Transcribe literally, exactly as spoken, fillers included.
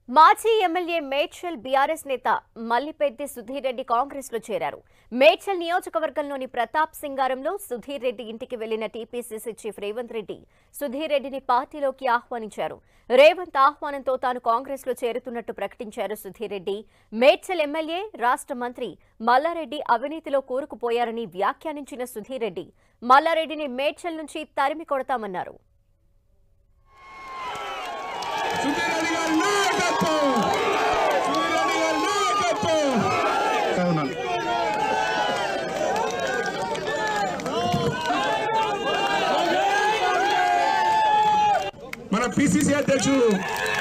మాజీ MLA Medchal BRS నేత మల్లిపెద్ది సుధీర్ రెడ్డి కాంగ్రెస్ లో చేరారు. మేడ్చల్ నియోజకవర్గంలోని ప్రతాప్ సింగారంలో సుధీర్ రెడ్డి ఇంటికి వెళ్లిన టీపీసీసీ చీఫ్ రేవంత్ రెడ్డి సుధీర్ రెడ్డిని పార్టీలోకి ఆహ్వానించారు. రేవంత్ ఆహ్వానంతో తాను కాంగ్రెస్ లో చేరుతున్నట్టు ప్రకటించారు సుధీర్ రెడ్డి. మేడ్చల్ ఎమ్మెల్యే రాష్ట్ర మంత్రి మల్లారెడ్డి అవినీతిలో కూరుకుపోయారని వ్యాఖ్యానించిన సుధీర్ రెడ్డి మల్లారెడ్డిని మేడ్చల్ నుంచి తరిమి కొడతామన్నారు. మన పిసిసి అధ్యక్షుడు